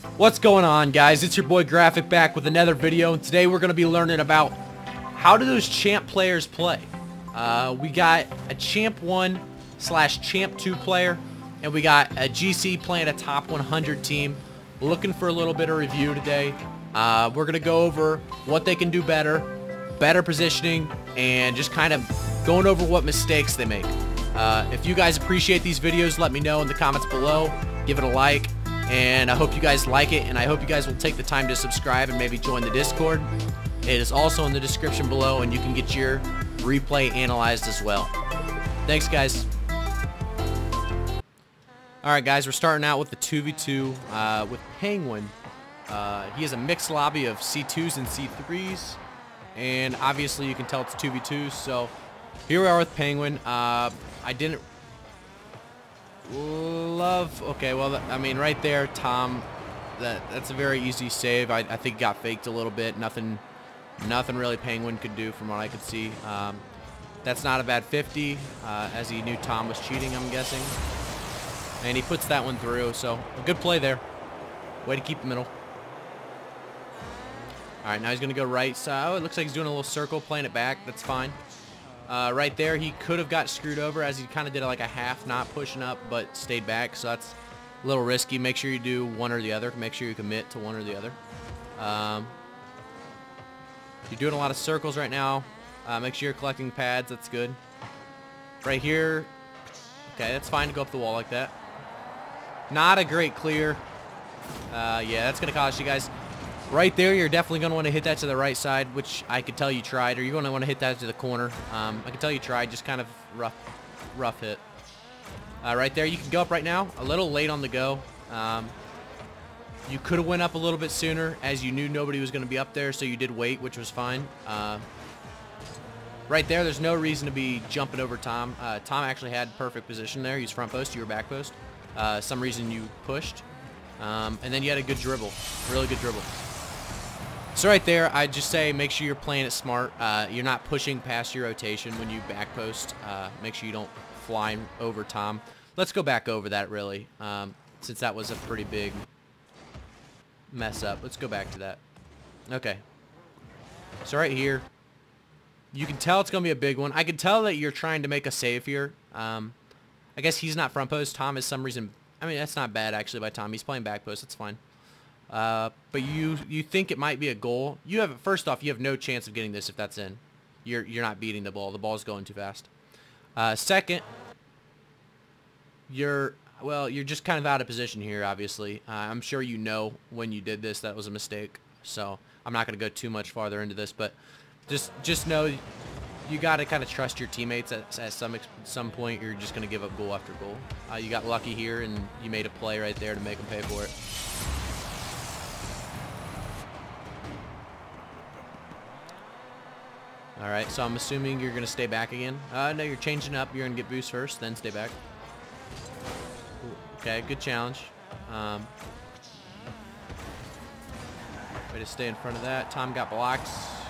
What's going on, guys? It's your boy Graphic back with another video, and today we're going to be learning about how do those champ players play. We got a champ 1 / champ 2 player, and we got a GC playing a top 100 team. Looking for a little bit of review today. We're going to go over what they can do better positioning, and just kind of going over what mistakes they make. If you guys appreciate these videos, let me know in the comments below. Give it a like. And I hope you guys like it, and I hope you guys will take the time to subscribe and maybe join the Discord. It is also in the description below, and you can get your replay analyzed as well. Thanks, guys. Alright, guys, we're starting out with the 2v2 with Penguin. He has a mixed lobby of C2s and C3s, and obviously you can tell it's 2v2, so here we are with Penguin. I didn't love, okay, well, I mean, right there, Tom, that's a very easy save. I think got faked a little bit. Nothing really Penguin could do from what I could see. That's not a bad 50, as he knew Tom was cheating, I'm guessing. And he puts that one through, so a good play there. Way to keep the middle. Alright, now he's going to go right side. Oh, it looks like he's doing a little circle, playing it back. That's fine. Right there, he could have got screwed over, as he kind of did like a half, not pushing up, but stayed back, so that's a little risky. Make sure you do one or the other. Make sure you commit to one or the other. You're doing a lot of circles right now. Make sure you're collecting pads. That's good. Right here, okay, that's fine to go up the wall like that. Not a great clear. Yeah, that's going to cost you guys. Right there, you're definitely going to want to hit that to the right side, which I could tell you tried, or you're going to want to hit that to the corner. I can tell you tried, just kind of rough hit. Right there, you can go up right now, a little late on the go. You could have went up a little bit sooner, as you knew nobody was going to be up there, so you did wait, which was fine. Right there, there's no reason to be jumping over Tom. Tom actually had perfect position there. He's front post, you were back post. Some reason you pushed. And then you had a good dribble, really good dribble. So right there, I'd just say make sure you're playing it smart. You're not pushing past your rotation when you back post. Make sure you don't fly over Tom. Let's go back over that, really, since that was a pretty big mess up. Let's go back to that. Okay. So right here, you can tell it's going to be a big one. I can tell that you're trying to make a save here. I guess he's not front post. Tom is some reason. I mean, that's not bad, actually, by Tom. He's playing back post. That's fine. But you think it might be a goal. You have, first off, you have no chance of getting this if that's in. You're not beating the ball. The ball's going too fast. Second, you're just kind of out of position here, obviously. I'm sure you know when you did this that was a mistake. So I'm not going to go too much farther into this, but just know you got to kind of trust your teammates at some point. You're just going to give up goal after goal. You got lucky here, and you made a play right there to make them pay for it. Alright, so I'm assuming you're going to stay back again. No, you're changing up. You're going to get boost first, then stay back. Okay, good challenge. Way to stay in front of that. Tom got blocks.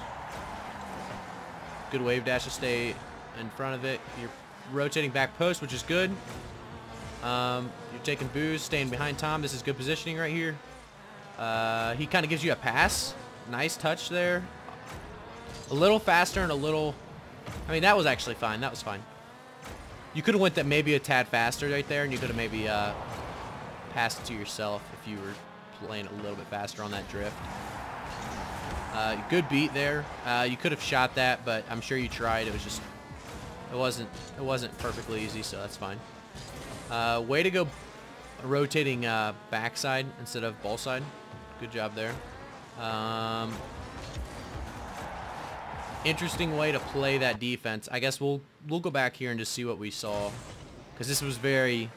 Good wave dash to stay in front of it. You're rotating back post, which is good. You're taking boost, staying behind Tom. This is good positioning right here. He kind of gives you a pass. Nice touch there. A little faster and a little... I mean, that was actually fine. That was fine. You could have went that maybe a tad faster right there, and you could have maybe passed it to yourself if you were playing a little bit faster on that drift. Good beat there. You could have shot that, but I'm sure you tried. It was just... It wasn't perfectly easy, so that's fine. Way to go rotating backside instead of ball side. Good job there. Interesting way to play that defense. I guess we'll go back here and just see what we saw, because this was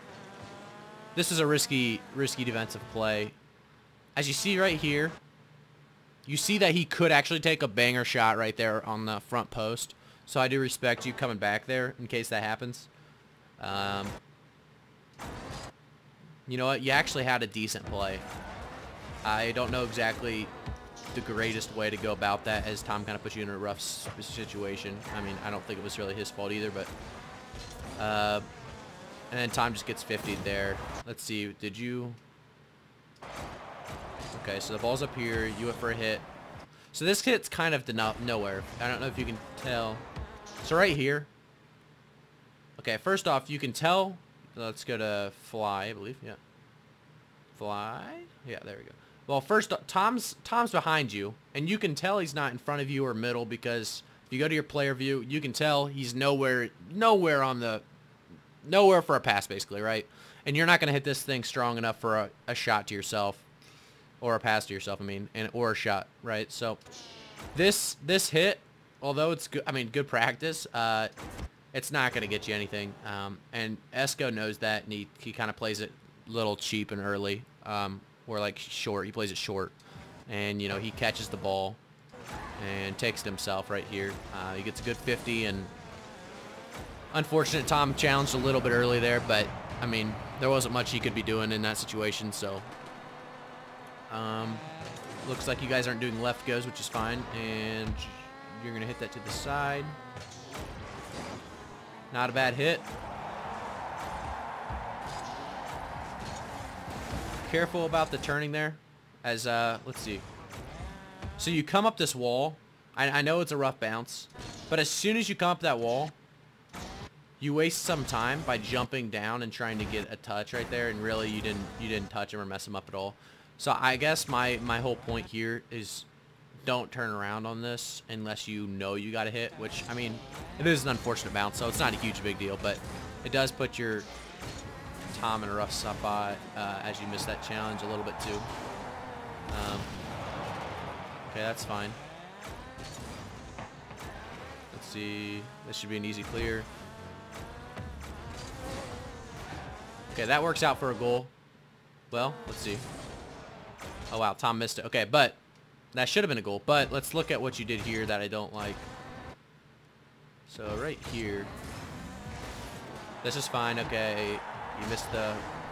a risky defensive play. As you see right here, you see that he could actually take a banger shot right there on the front post. So I do respect you coming back there in case that happens. You know what? You actually had a decent play. I don't know exactly the greatest way to go about that, as Tom kind of put you in a rough situation. I mean, I don't think it was really his fault either, but and then Tom just gets 50 there. Let's see, did you Okay, so the ball's up here. You went for a hit. So this hit's kind of to nowhere. I don't know if you can tell. So right here. Okay, first off, you can tell. Let's go to fly, I believe. Yeah. Fly. Yeah, there we go. Well, first, Tom's behind you, and you can tell he's not in front of you or middle because if you go to your player view, you can tell he's nowhere for a pass, basically, right? And you're not going to hit this thing strong enough for a shot to yourself, or a pass to yourself, I mean, or a shot, right? So this hit, although it's good, I mean, good practice, it's not going to get you anything. And Esco knows that, and he kind of plays it a little cheap and early, or like short. He plays it short, and you know he catches the ball and takes it himself right here. He gets a good 50, and unfortunate Tom challenged a little bit early there, but I mean there wasn't much he could be doing in that situation. So looks like you guys aren't doing left goes, which is fine, and you're gonna hit that to the side. Not a bad hit. Careful about the turning there, as let's see. So you come up this wall. I know it's a rough bounce, but as soon as you come up that wall, you waste some time by jumping down and trying to get a touch right there, and really you didn't touch him or mess him up at all. So I guess my whole point here is don't turn around on this unless you know you got a hit, which I mean it is an unfortunate bounce, so it's not a huge big deal, but it does put your Tom in a rough spot as you miss that challenge a little bit too. Okay, that's fine. Let's see. This should be an easy clear. Okay, that works out for a goal. Well, let's see. Oh wow, Tom missed it. Okay, but that should have been a goal. But let's look at what you did here that I don't like. So right here, this is fine. Okay, you missed the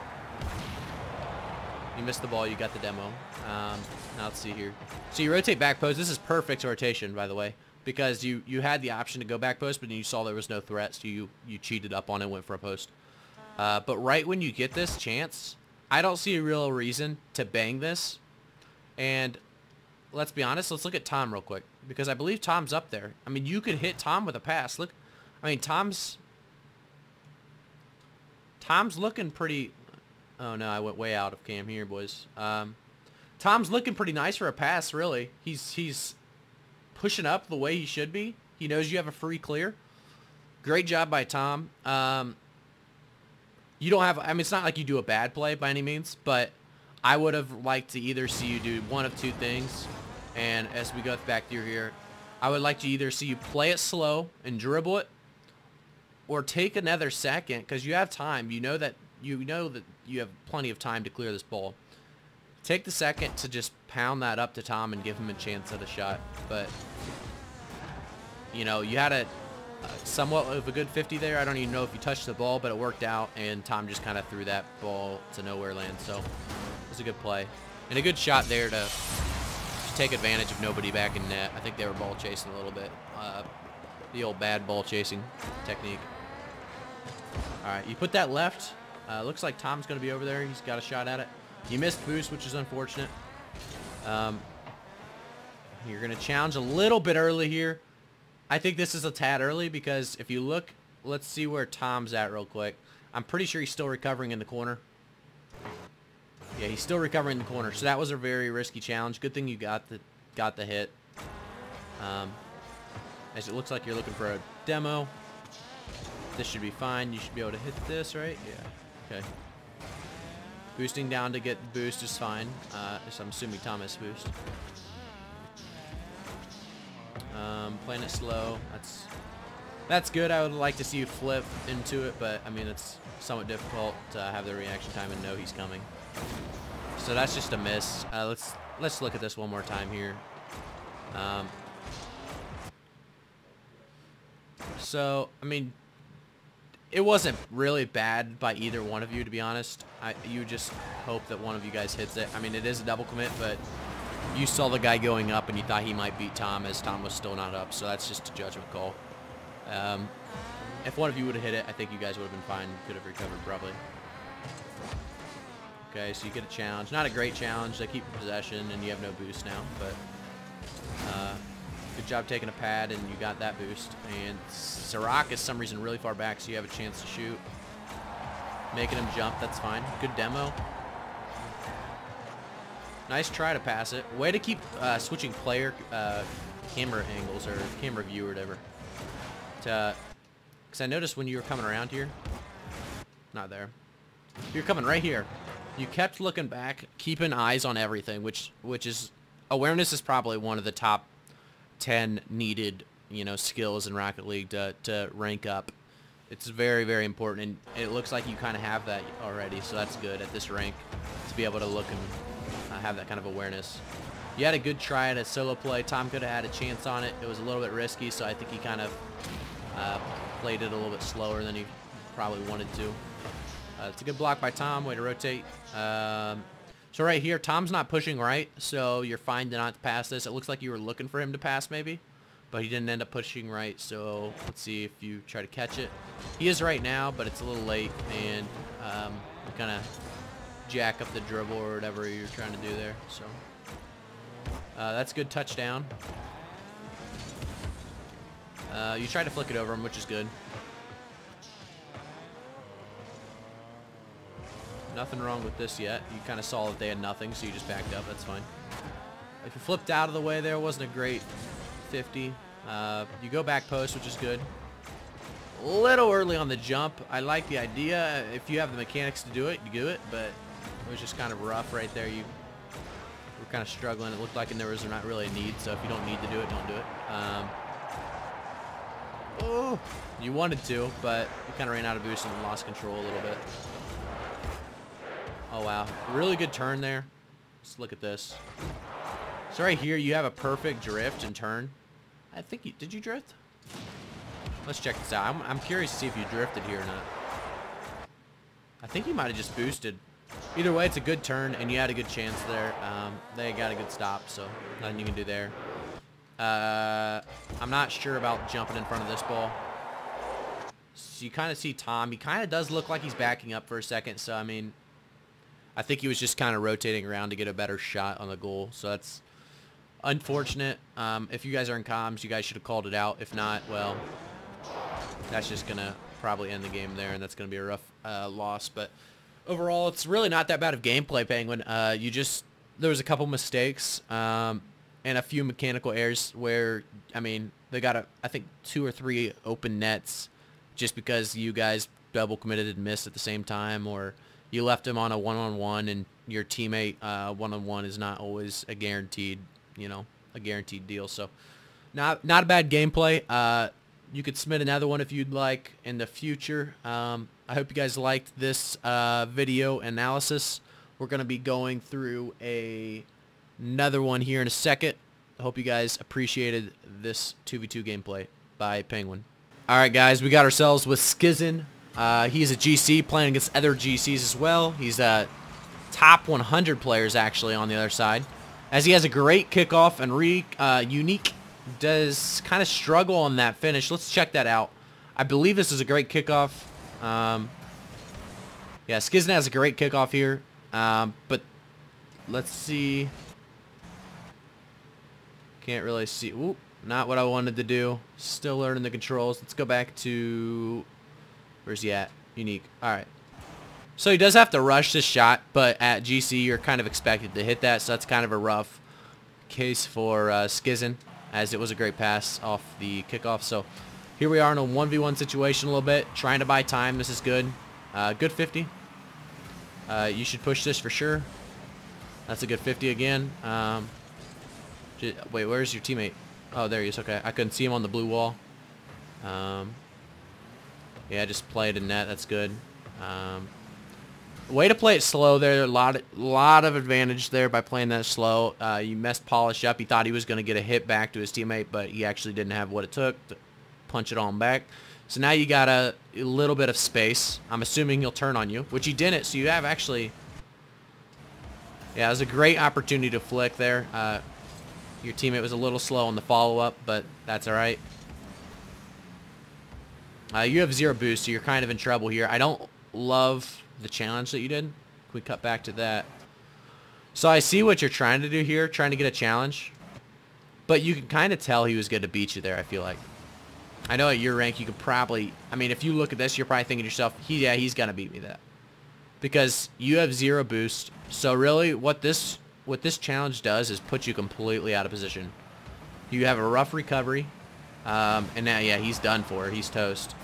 ball. You got the demo. Now let's see here. So you rotate back post. This is perfect rotation, by the way, because you had the option to go back post, but then you saw there was no threat, so you cheated up on it and went for a post. But right when you get this chance, I don't see a real reason to bang this. And let's be honest, let's look at Tom real quick, because I believe Tom's up there. I mean, you could hit Tom with a pass. Look, I mean, Tom's looking pretty. Oh no, I went way out of cam here, boys. Tom's looking pretty nice for a pass, really. He's pushing up the way he should be. He knows you have a free clear. Great job by Tom. You don't have, I mean, it's not like you do a bad play by any means, but I would have liked to either see you do one of two things. And as we go back through here, I would like to either see you play it slow and dribble it, or take another second, because you have time. You know that you have plenty of time to clear this ball. Take the second to just pound that up to Tom and give him a chance at a shot. But you know, you had a somewhat of a good 50 there. I don't even know if you touched the ball, but it worked out, and Tom just kind of threw that ball to nowhere land. So it was a good play and a good shot there to take advantage of nobody back in net. I think they were ball chasing a little bit. The old bad ball chasing technique. All right, you put that left. Looks like Tom's going to be over there. He's got a shot at it. You missed boost, which is unfortunate. You're going to challenge a little bit early here. I think this is a tad early, because if you look, let's see where Tom's at real quick. I'm pretty sure he's still recovering in the corner. Yeah, he's still recovering in the corner. So that was a very risky challenge. Good thing you got the hit. As it looks like you're looking for a demo. This should be fine. You should be able to hit this, right? Yeah. Okay. Boosting down to get boost is fine. So I'm assuming Tom has boost. Playing it slow. That's good. I would like to see you flip into it, but I mean it's somewhat difficult to have the reaction time and know he's coming. So that's just a miss. Let's look at this one more time here. So I mean, it wasn't really bad by either one of you, to be honest. You just hope that one of you guys hits it. I mean, it is a double commit, but you saw the guy going up and you thought he might beat Tom, as Tom was still not up. So that's just a judgment call. If one of you would have hit it, I think you guys would have been fine. Could have recovered probably. Okay, so you get a challenge. Not a great challenge. They keep possession, and you have no boost now. But good job taking a pad, and you got that boost. And Sirach is some reason really far back, so you have a chance to shoot. Making him jump, that's fine. Good demo. Nice try to pass it. Way to keep switching player camera angles or camera view or whatever. Because I noticed when you were coming around here, not there. You're coming right here. You kept looking back, keeping eyes on everything, which is awareness is probably one of the top 10 needed, you know, skills in Rocket League to rank up. It's very, very important, and it looks like you kind of have that already, so that's good at this rank to be able to look and have that kind of awareness. You had a good try at a solo play. Tom could have had a chance on it. It was a little bit risky, so I think he kind of played it a little bit slower than he probably wanted to. It's a good block by Tom. Way to rotate. So right here, Tom's not pushing right, so you're fine to not pass this. It looks like you were looking for him to pass maybe, but he didn't end up pushing right, so let's see if you try to catch it. He is right now, but it's a little late, and you kind of jack up the dribble or whatever you're trying to do there. So that's a good touchdown. You tried to flick it over him, which is good. Nothing wrong with this yet. You kind of saw that they had nothing, so you just backed up. That's fine. If you flipped out of the way there, wasn't a great 50. You go back post, which is good. A little early on the jump. I like the idea. If you have the mechanics to do it, you do it, but it was just kind of rough right there. You were kind of struggling. It looked like there was not really a need, so if you don't need to do it, don't do it. Oh, you wanted to, but you kind of ran out of boost and lost control a little bit. Oh, wow. Really good turn there. Let's look at this. So right here, you have a perfect drift and turn. I think you... Did you drift? Let's check this out. I'm curious to see if you drifted here or not. I think you might have just boosted. Either way, it's a good turn, and you had a good chance there. They got a good stop, so nothing you can do there. I'm not sure about jumping in front of this ball. So you kind of see Tom. He kind of does look like he's backing up for a second, so, I mean... I think he was just kind of rotating around to get a better shot on the goal, so that's unfortunate. If you guys are in comms, you guys should have called it out. If not, well, that's just going to probably end the game there, and that's going to be a rough loss. But overall, it's really not that bad of gameplay, Penguin. There was a couple mistakes and a few mechanical errors where, I mean, they got, I think, 2 or 3 open nets just because you guys double committed and missed at the same time, or you left him on a one-on-one, and your teammate one-on-one is not always a guaranteed, you know, a guaranteed deal. So not a bad gameplay. You could submit another one if you'd like in the future. I hope you guys liked this video analysis. We're going to be going through another one here in a second. I hope you guys appreciated this 2v2 gameplay by Penguin. All right, guys, we got ourselves with Skizzen. He's a GC playing against other GCs as well. He's a top 100 players actually on the other side, as he has a great kickoff, and Unique does kind of struggle on that finish. Let's check that out. I believe this is a great kickoff. Yeah, Skizzen has a great kickoff here, but let's see. Can't really see. Ooh, not what I wanted to do. Still learning the controls. Let's go back to... Where's he at? Unique. All right. So he does have to rush this shot, but at GC you're kind of expected to hit that, so that's kind of a rough case for Skizzen, as it was a great pass off the kickoff. So here we are in a 1v1 situation a little bit, trying to buy time. This is good. Good 50. You should push this for sure. That's a good 50 again. Wait, where's your teammate? Oh, there he is. Okay, I couldn't see him on the blue wall. Yeah, just play it in net. That's good. Way to play it slow there. A lot of advantage there by playing that slow. You messed Polish up. He thought he was going to get a hit back to his teammate, but he actually didn't have what it took to punch it on back. So now you got a little bit of space. I'm assuming he'll turn on you, which he didn't. So you have actually... Yeah, it was a great opportunity to flick there. Your teammate was a little slow on the follow-up, but that's all right. You have 0 boost, so you're kind of in trouble here. I don't love the challenge that you did. we cut back to that. So I see what you're trying to do here, trying to get a challenge. But you can kind of tell he was going to beat you there, I feel like. I know at your rank you could probably... I mean, if you look at this, you're probably thinking to yourself, he's going to beat me that. Because you have 0 boost. So really, what this challenge does is put you completely out of position. You have a rough recovery. And now, yeah, he's done for. He's toast.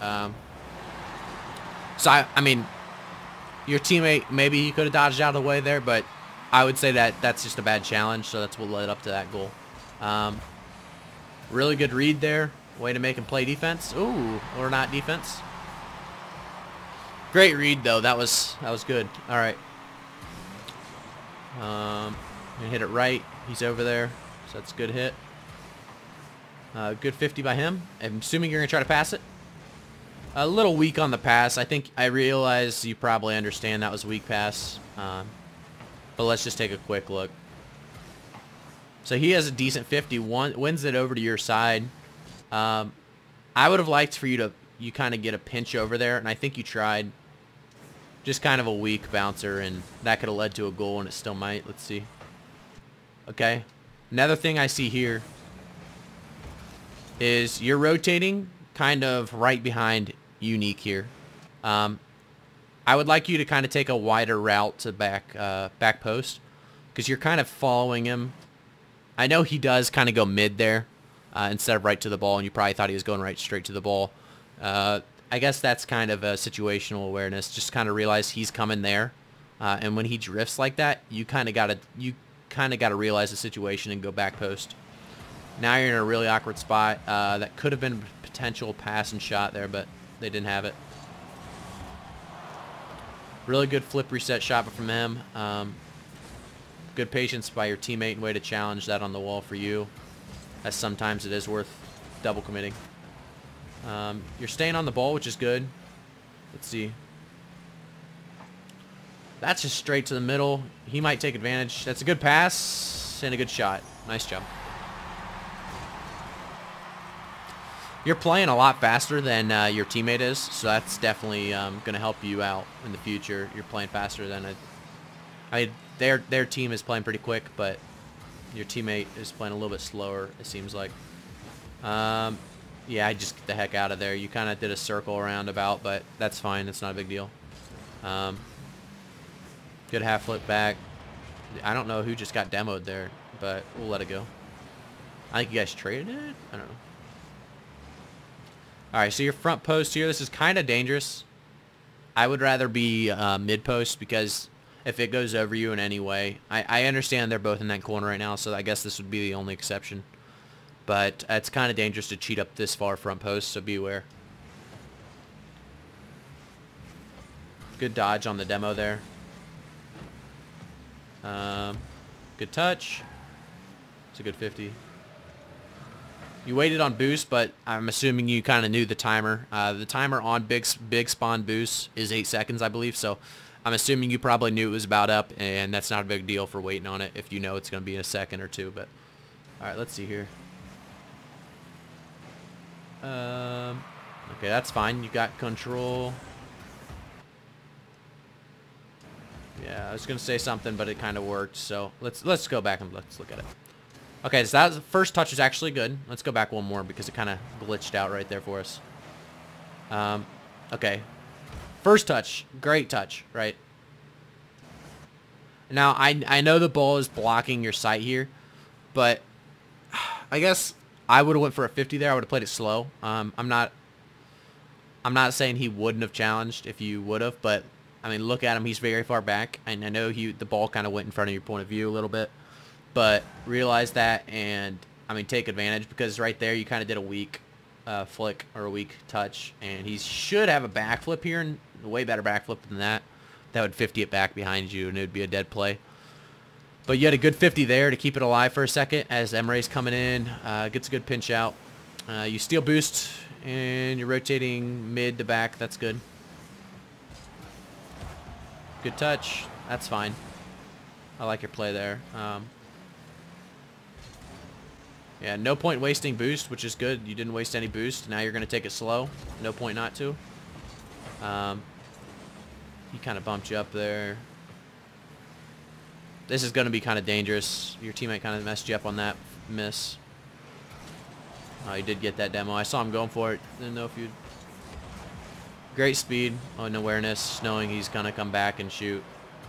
So, I mean, your teammate, maybe he could have dodged out of the way there, but I would say that that's just a bad challenge, so that's what led up to that goal. Really good read there. Way to make him play defense. Ooh, or not defense. Great read, though. That was good. All right. Gonna hit it right. He's over there, so that's a good hit. Good 50 by him. I'm assuming you're going to try to pass it. A little weak on the pass. I realize you probably understand that was a weak pass. But let's just take a quick look. So he has a decent 50. Wins it over to your side. I would have liked for you kind of get a pinch over there, and I think you tried. Just kind of a weak bouncer, and that could have led to a goal, and it still might. Let's see. Okay. Another thing I see here is you're rotating kind of right behind Unique here. I would like you to kind of take a wider route to back post, because you're kind of following him. I know he does kind of go mid there instead of right to the ball, and you probably thought he was going right straight to the ball. I guess that's kind of a situational awareness. Just kind of realize he's coming there, and when he drifts like that, you kind of gotta realize the situation and go back post. Now you're in a really awkward spot. That could have been a potential pass and shot there, but they didn't have it. Really good flip reset shot from him. Good patience by your teammate and way to challenge that on the wall for you, as sometimes it is worth double committing. You're staying on the ball, which is good. Let's see. That's just straight to the middle. He might take advantage. That's a good pass and a good shot. Nice job. You're playing a lot faster than your teammate is, so that's definitely going to help you out in the future. You're playing faster than their team is playing pretty quick, but your teammate is playing a little bit slower, it seems like. Yeah, I just get the heck out of there. You kind of did a circle roundabout, but that's fine. That's not a big deal. Good half flip back. I don't know who just got demoed there, but we'll let it go. I think you guys traded it? I don't know. Alright, so your front post here, this is kind of dangerous. I would rather be mid post, because if it goes over you in any way, I understand they're both in that corner right now, so I guess this would be the only exception. But it's kind of dangerous to cheat up this far front post, so beware. Good dodge on the demo there. Good touch. It's a good 50. You waited on boost, but I'm assuming you kind of knew the timer. The timer on big spawn boost is 8 seconds, I believe. So I'm assuming you probably knew it was about up, and that's not a big deal for waiting on it if you know it's going to be in a second or two. But all right, let's see here. Okay, that's fine. You got control. Yeah, I was going to say something, but it kind of worked. So let's go back and let's look at it. Okay, so that was, the first touch is actually good. Let's go back one more because it kind of glitched out right there for us. Okay. First touch, great touch, right? Now, I know the ball is blocking your sight here, but I guess I would have went for a 50 there. I would have played it slow. I'm not saying he wouldn't have challenged if you would have, but I mean, look at him. He's very far back, and I know the ball kind of went in front of your point of view a little bit. But realize that, and I mean, take advantage, because right there you kind of did a weak flick or a weak touch, and he should have a backflip here, and a way better backflip than that. That would 50 it back behind you, and it would be a dead play. But you had a good 50 there to keep it alive for a second as Emre's coming in, gets a good pinch out. You steal boost, and you're rotating mid to back. That's good. Good touch. That's fine. I like your play there. Yeah, no point wasting boost, which is good. You didn't waste any boost. Now you're going to take it slow. No point not to. He kind of bumped you up there. This is going to be kind of dangerous. Your teammate kind of messed you up on that miss. Oh, he did get that demo. I saw him going for it. Didn't know if you'd... Great speed and awareness, knowing he's going to come back and shoot.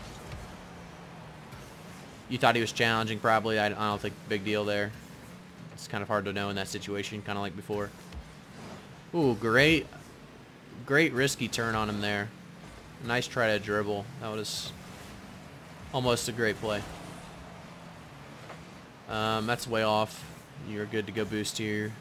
You thought he was challenging, probably. I don't think big deal there. It's kind of hard to know in that situation, kind of like before. Ooh, great risky turn on him there. Nice try to dribble. That was almost a great play. That's way off. You're good to go boost here.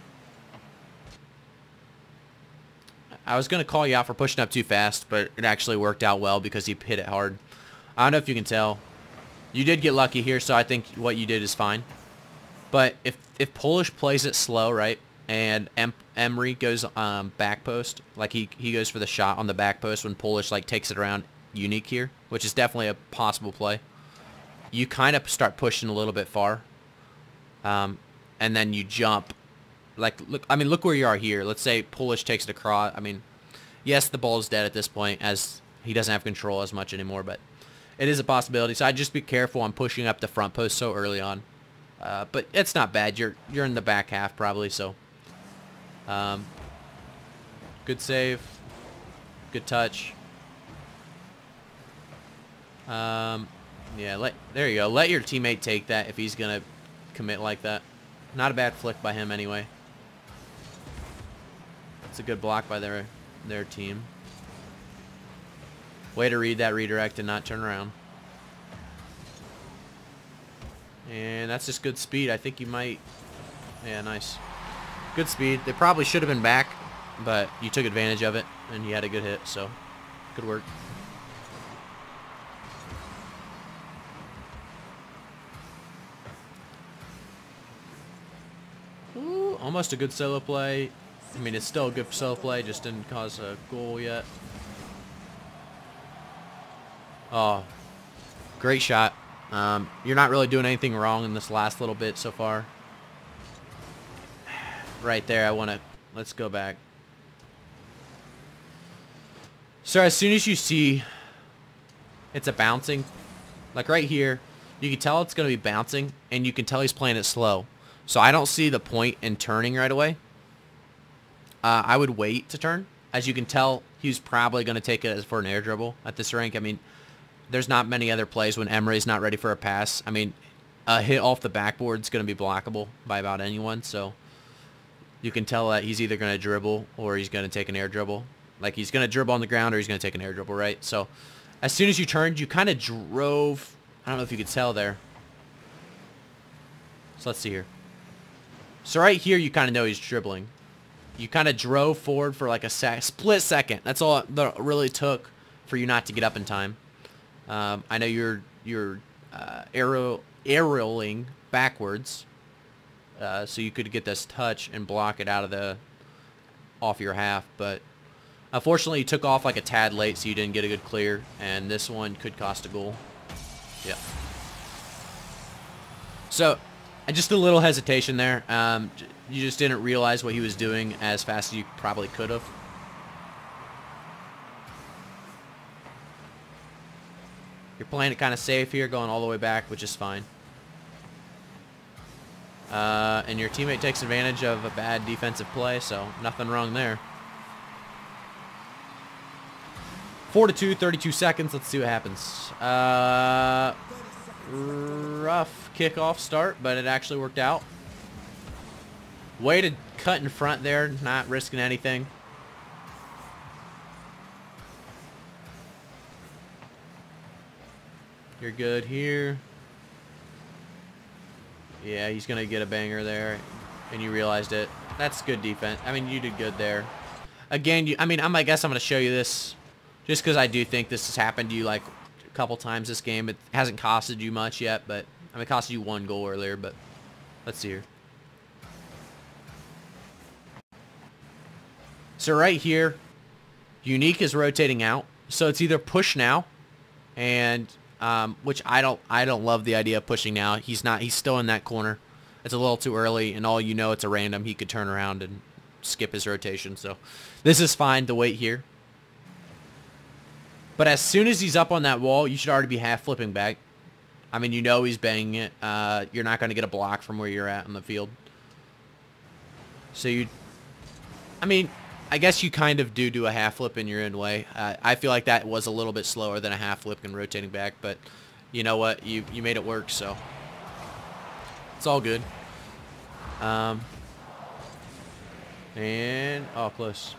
I was going to call you out for pushing up too fast, but it actually worked out well because he hit it hard. I don't know if you can tell. You did get lucky here, so I think what you did is fine. But if Polish plays it slow, right, and Emery goes back post, like he goes for the shot on the back post when Polish like takes it around Unique here, which is definitely a possible play. You kind of start pushing a little bit far, and then you jump. Like, look where you are here. Let's say Polish takes it across. I mean, yes, the ball is dead at this point as he doesn't have control as much anymore, but it is a possibility. So I'd just be careful on pushing up the front post so early on. But it's not bad. You're in the back half probably, so good save, good touch. Yeah, there you go. Let your teammate take that if he's gonna commit like that. Not a bad flick by him anyway. It's a good block by their team. Way to read that redirect and not turn around. And that's just good speed. I think you might... Yeah, nice. Good speed. They probably should have been back, but you took advantage of it, and you had a good hit, so good work. Ooh, almost a good solo play. I mean, it's still a good solo play, just didn't cause a goal yet. Oh, great shot. You're not really doing anything wrong in this last little bit so far. Right there, let's go back. So as soon as you see it's a bouncing, like right here, you can tell it's going to be bouncing, and you can tell he's playing it slow. So I don't see the point in turning right away. I would wait to turn. As you can tell, he's probably going to take it as for an air dribble at this rank. I mean, there's not many other plays when Emery's not ready for a pass. I mean, a hit off the backboard is going to be blockable by about anyone. So you can tell that he's either going to dribble or he's going to take an air dribble. Like, he's going to dribble on the ground or he's going to take an air dribble, right? So as soon as you turned, you kind of drove. I don't know if you could tell there. So let's see here. So right here, you kind of know he's dribbling. You kind of drove forward for like a split second. That's all that really took for you not to get up in time. I know you're aerialing backwards, so you could get this touch and block it off your half. But unfortunately, you took off like a tad late, so you didn't get a good clear, and this one could cost a goal. Yeah. So just a little hesitation there. You just didn't realize what he was doing as fast as you probably could have. You're playing it kind of safe here, going all the way back, which is fine. And your teammate takes advantage of a bad defensive play, so nothing wrong there. 4-2, 32 seconds. Let's see what happens. Rough kickoff start, but it actually worked out. Way to cut in front there, not risking anything. You're good here. Yeah, he's going to get a banger there, and you realized it. That's good defense. I mean, you did good there. Again, I guess I'm going to show you this just because I do think this has happened to you like a couple times this game. It hasn't costed you much yet, but I mean, it costed you one goal earlier, but let's see here. So right here, Unique is rotating out. So it's either push now, and which I don't love the idea of pushing now. He's still in that corner. It's a little too early, and all you know, it's a random. He could turn around and skip his rotation. So this is fine to wait here. But as soon as he's up on that wall, you should already be half flipping back. I mean, you know he's banging it. You're not going to get a block from where you're at on the field. So I mean, I guess you kind of do a half flip in your own way. I feel like that was a little bit slower than a half flip and rotating back, but you know what? You made it work, so it's all good. And close.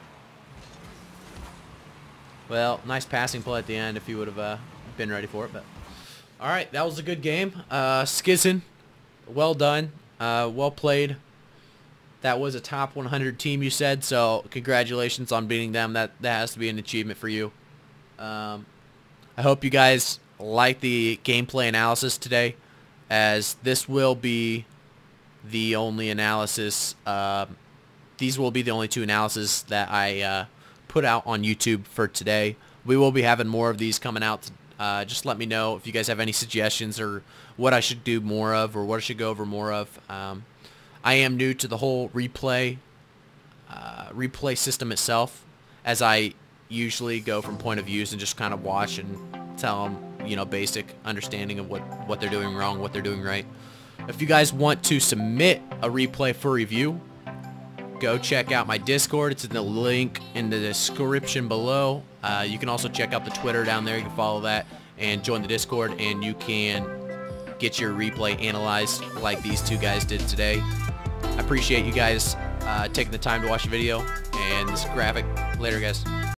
Well, nice passing play at the end if you would have been ready for it. But all right, that was a good game. Skizzen, well done, well played. That was a top 100 team, you said, so congratulations on beating them. That has to be an achievement for you. I hope you guys like the gameplay analysis today, as this will be the only analysis. These will be the only two analyses that I put out on YouTube for today. We will be having more of these coming out. Just let me know if you guys have any suggestions or what I should do more of or what I should go over more of. I am new to the whole replay system itself, as I usually go from point of views and just kind of watch and tell them, you know, basic understanding of what they're doing wrong, what they're doing right. If you guys want to submit a replay for review, go check out my Discord. It's in the link in the description below. You can also check out the Twitter down there. You can follow that and join the Discord, and you can get your replay analyzed like these two guys did today. I appreciate you guys taking the time to watch the video, and this is Graphic. Later, guys.